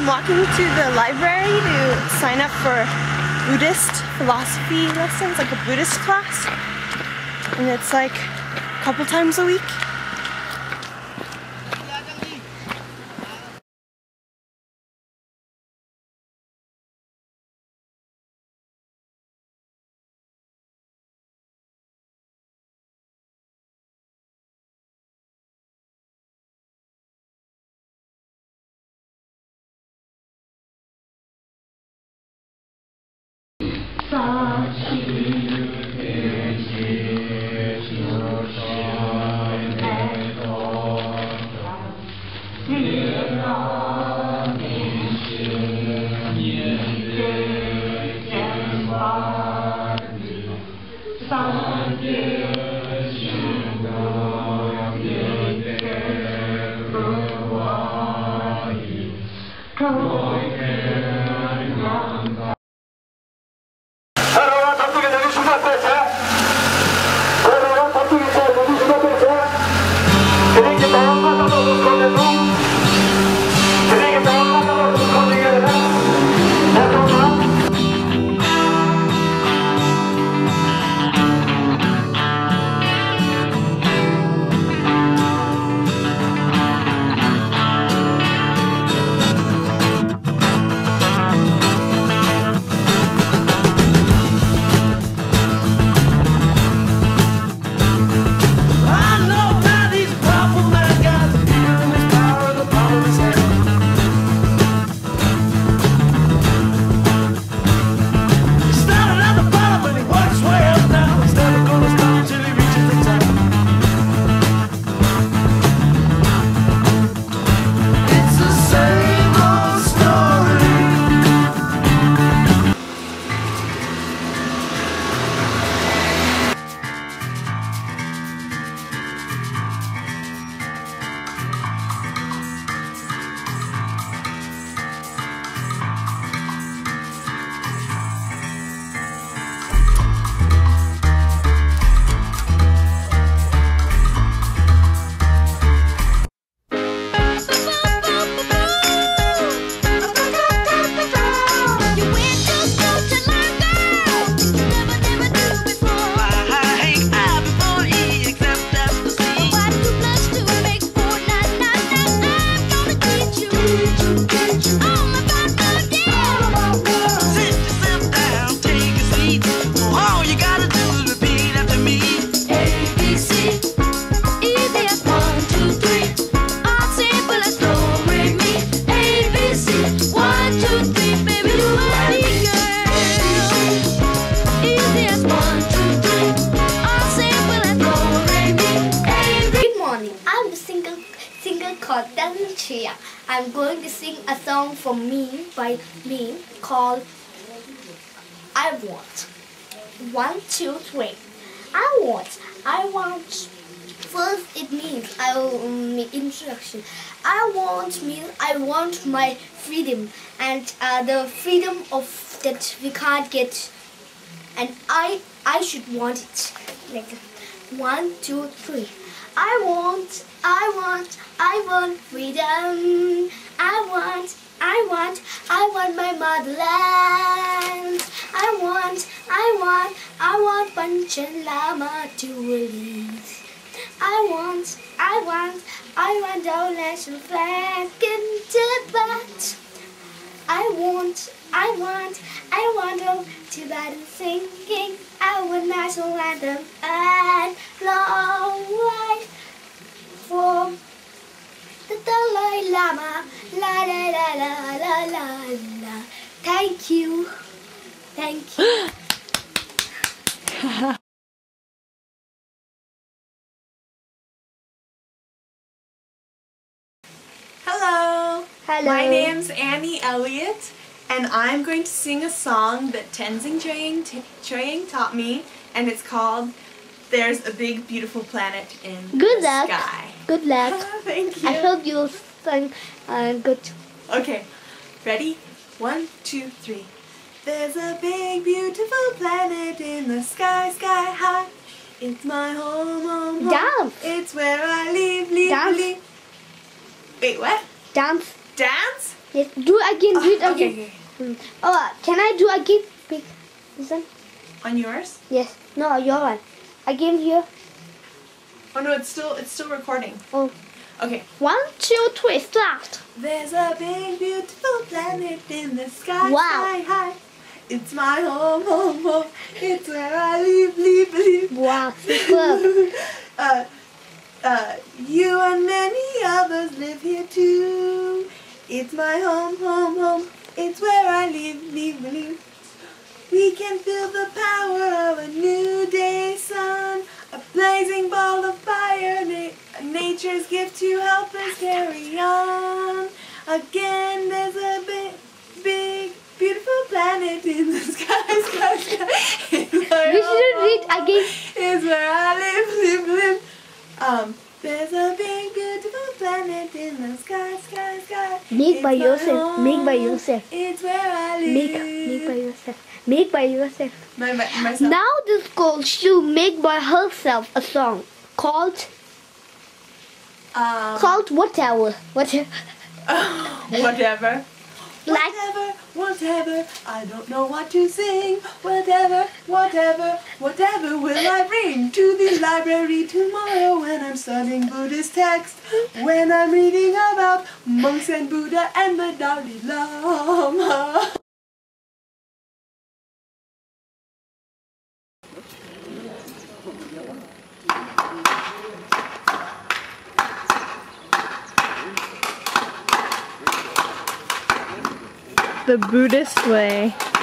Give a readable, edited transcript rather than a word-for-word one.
I'm walking to the library to sign up for Buddhist philosophy lessons, like a Buddhist class. And it's like a couple times a week. Called Choe-Yang. I'm going to sing a song from me by me called I Want. 1, 2, 3. I want. First it means I will make introduction. I want means I want my freedom and the freedom of that we can't get, and I should want it. Like 1, 2, 3. I want freedom. I want my motherland. I want Panchen Lama to release. I want our national flag in Tibet. I want all Tibetan singing our national anthem and long life for the Dalai Lama. La la la la la la la. Thank you. Hello. Hello. My name's Annie Elliott, and I'm going to sing a song that Tenzin Choe-Yang taught me, and it's called There's a Big Beautiful Planet in the Sky. Good luck. Thank you. I hope you'll sing good. Okay, ready? 1, 2, 3. There's a big beautiful planet in the sky, sky high. It's my home. Dance. It's where I live. Dance. Wait, what? Dance. Dance? Yes. Do it again. Do it again. Okay. Oh, can I do again? Please. Listen. On yours? Yes. No, your one. Again here. Oh no, it's still recording. Oh. Okay. 1, 2, 3, start. There's a big beautiful planet in the sky, Wow. sky high. It's my home, home, home. It's where I live. Wow, superb. You and many others live here too. It's my home, home, home. It's where I live. We can feel the power of a new day sun, a blazing ball of fire, nature's gift to help us carry on. Again, there's a big, beautiful planet in the sky, sky, sky. We should read again. It's where I live. There's a big, beautiful planet in the sky, sky, sky. Make by It's my yourself. home. Make by yourself. It's where I live. Make by yourself. Make by yourself. Myself. Now this girl should make by herself a song called whatever. Whatever. Like Whatever, I don't know what to sing. Whatever will I bring to the library tomorrow when I'm studying Buddhist text, when I'm reading about monks and Buddha and the Dalai Lama. The Buddhist way.